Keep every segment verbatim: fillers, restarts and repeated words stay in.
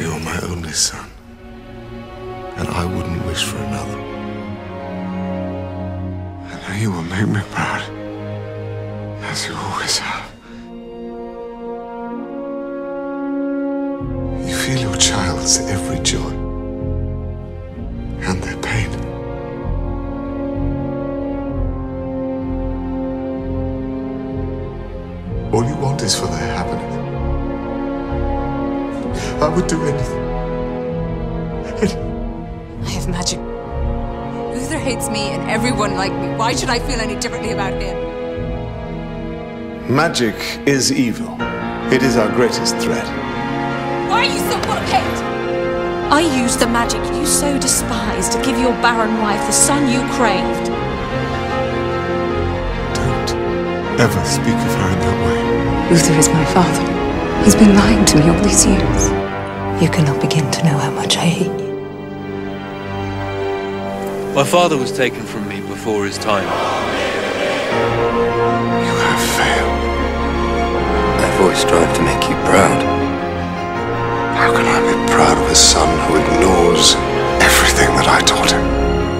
You're my only son, and I wouldn't wish for another. I know you will make me proud, as you always have. You feel your child's every joy, and their pain. All you want is for their happiness. I would do anything. I have magic. Uther hates me and everyone like me. Why should I feel any differently about him? Magic is evil. It is our greatest threat. Why are you so full of hate? I used the magic you so despised to give your barren wife the son you craved. Don't ever speak of her in that way. Uther is my father. He's been lying to me all these years. You cannot begin to know how much I hate you. My father was taken from me before his time. You have failed. I've always strived to make you proud. How can I be proud of a son who ignores everything that I taught him?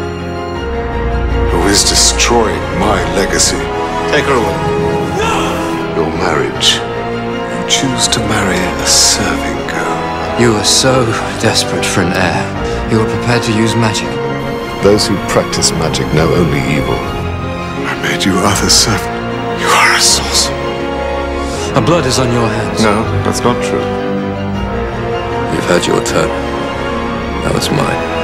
Who is destroying my legacy? Take her away. No! Your marriage. You choose to marry a serving girl. You are so desperate for an heir. You are prepared to use magic. Those who practice magic know only evil. I made you Arthur's servant. You are a sorcerer. Our blood is on your hands. No, that's not true. You've had your turn. That was mine.